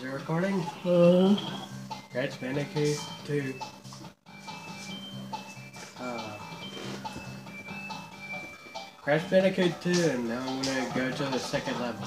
Is it recording? Crash Bandicoot 2. Crash Bandicoot 2, and now I'm gonna go to the second level.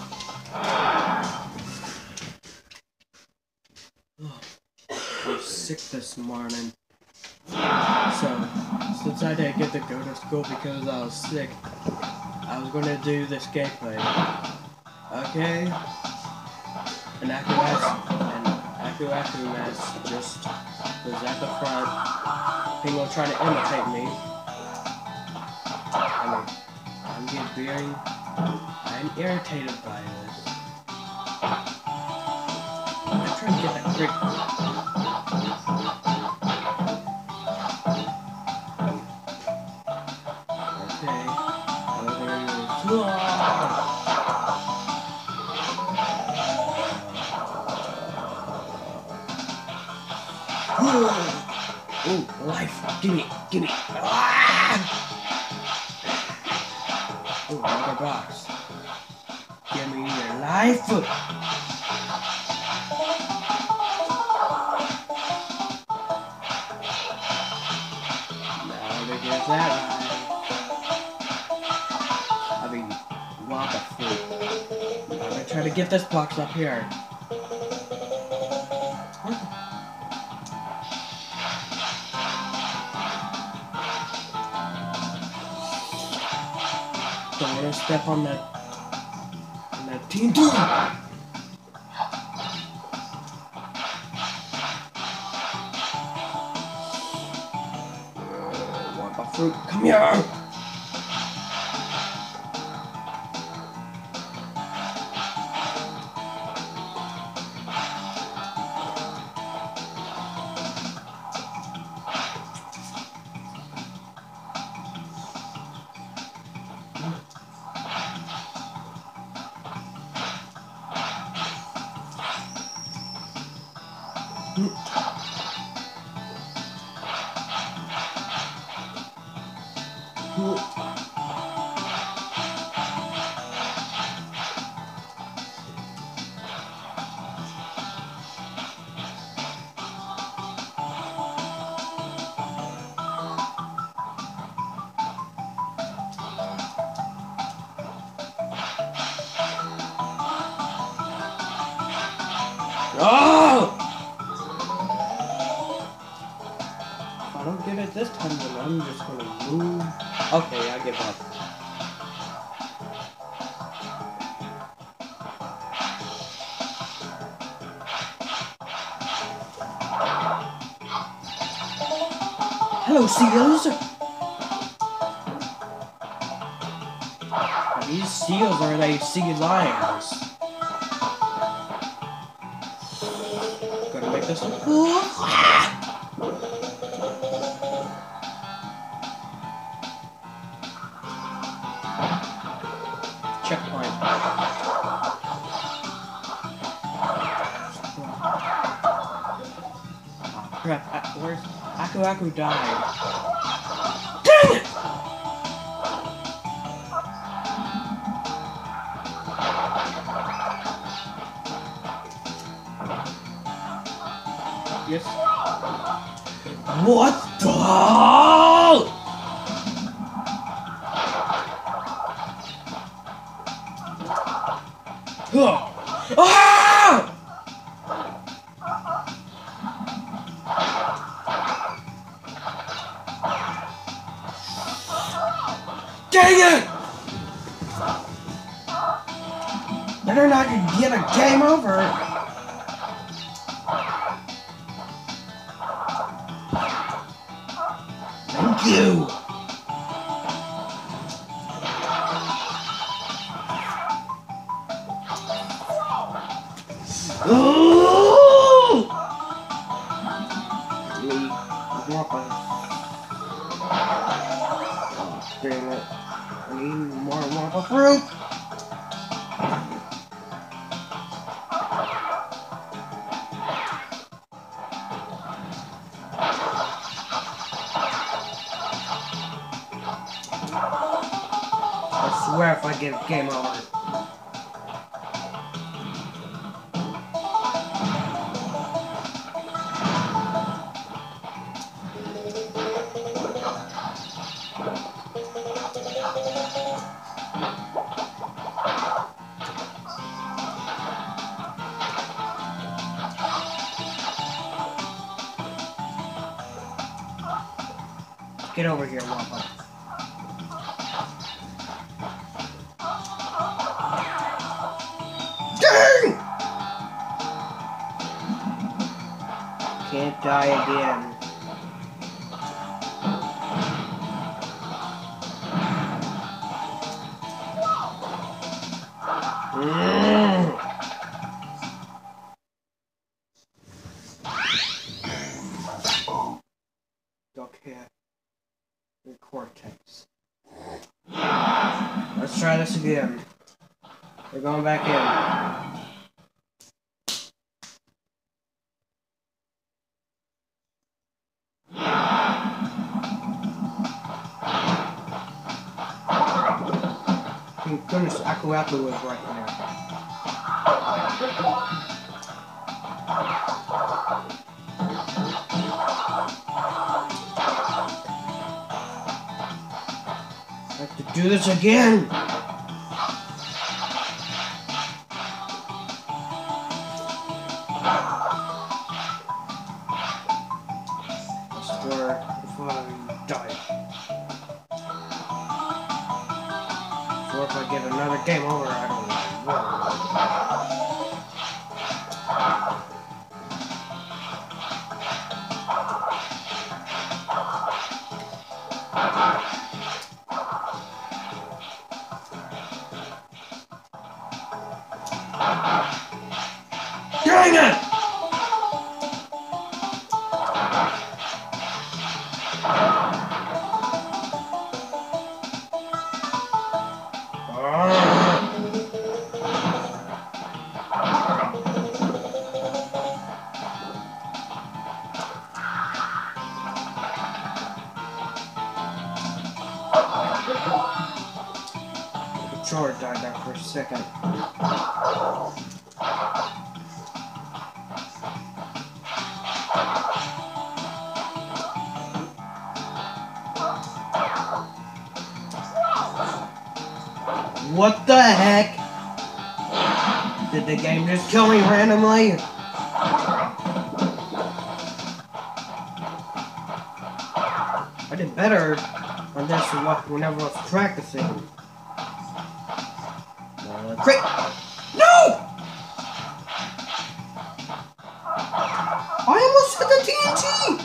I'm sick this morning. So, since I didn't get to go to school because I was sick, I was gonna do this gameplay. Okay? And Aku Mas just was at the front. People trying to imitate me. I'm irritated by this. I'm trying to get that quick. Okay. Ooh, life. Gimme. Ah! Ooh, another box. Give me your life. Now to get that right. I mean, lava fruit. I'm gonna try to get this box up here. Don't want to step on that team. Want the fruit? Come here. Oh! If I don't get it this time, then I'm just gonna move. Okay, I give up. Hello, seals! Are these seals or are they sea lions? Gonna make this one. Checkpoint. Oh, crap. Where's Aku died? Dang it! Yes. What the hell? Ah! Dang it! Better not get a game over. Thank you. Ooh! Dang it. I need more Wampa fruit. I swear if I get game over. Get over here, Wampa. Dang! Can't die again. Okay. Your cortex. Let's try this again. We're going back in. Thank goodness Aku was right there. I have to do this again! I swear, if I die. So if I get another game over, I don't know what. Dang it! The controller died there for a second. What the heck? Did the game just kill me randomly? I did better on this whenever I was practicing. Great! No! I almost hit the TNT!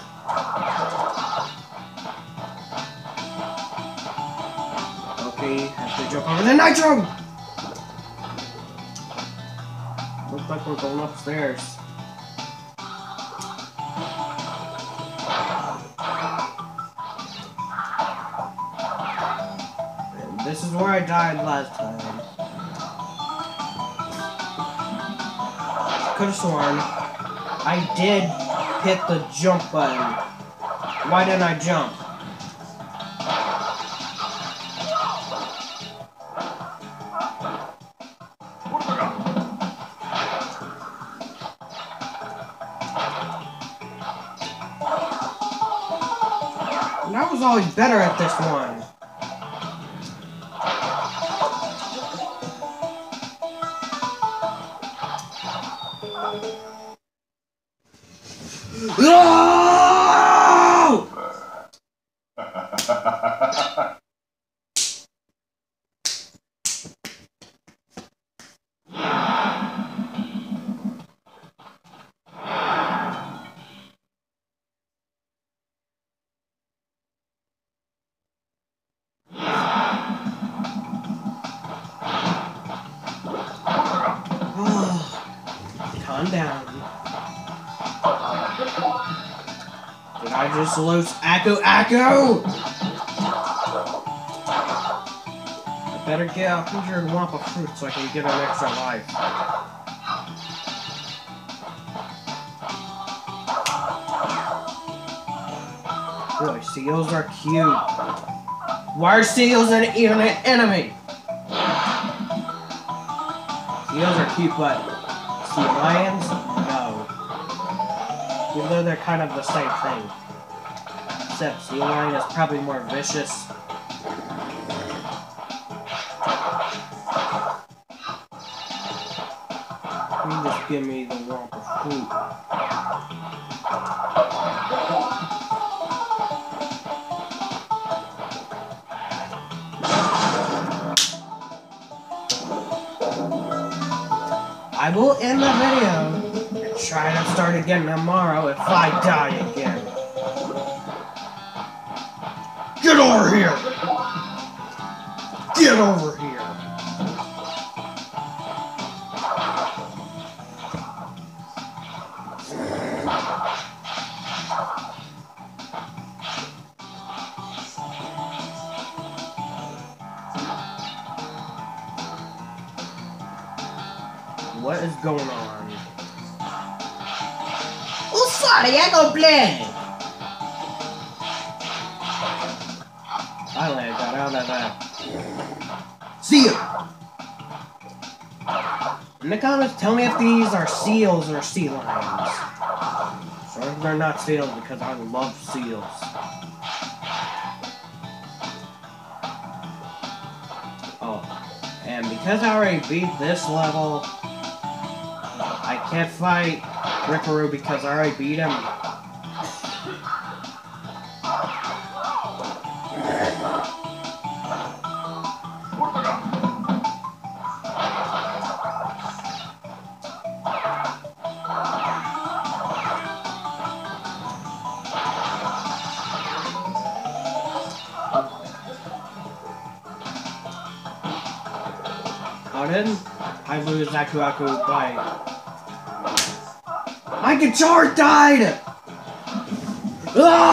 Okay, have to jump over the nitro! Looks like we're going upstairs. And this is where I died last time. Could have sworn I did hit the jump button. Why didn't I jump? And I was always better at this one. No! Calm down. Did I just lose Aku? I better get 100 Wampa fruit so I can get an extra life. Boy, seals are cute. Why are seals even an enemy? Seals are cute, but sea lions? No. Even though they're kind of the same thing. Except sea lion is probably more vicious. You just give me the Wampa fruit. I will end the video and try to start again tomorrow if I die again. Get over here! Get over here! What is going on? Oh, sorry, I don't play! Finally, I got out of that. See you! In the comments, tell me if these are seals or sea lions. Sure, they're not seals because I love seals. Oh, and because I already beat this level, I can't fight Rickaroo because I already beat him. How did I lose Aku Aku by... My guitar died! Ah!